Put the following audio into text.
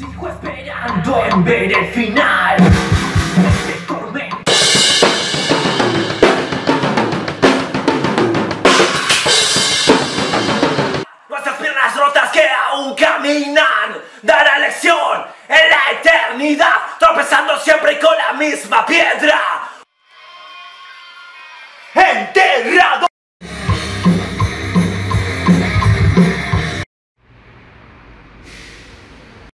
Sigo esperando en ver el final de este tormento. Nuestras piernas rotas que aún caminan dará lección en la eternidad, tropezando siempre con la misma piedra. Enterrado.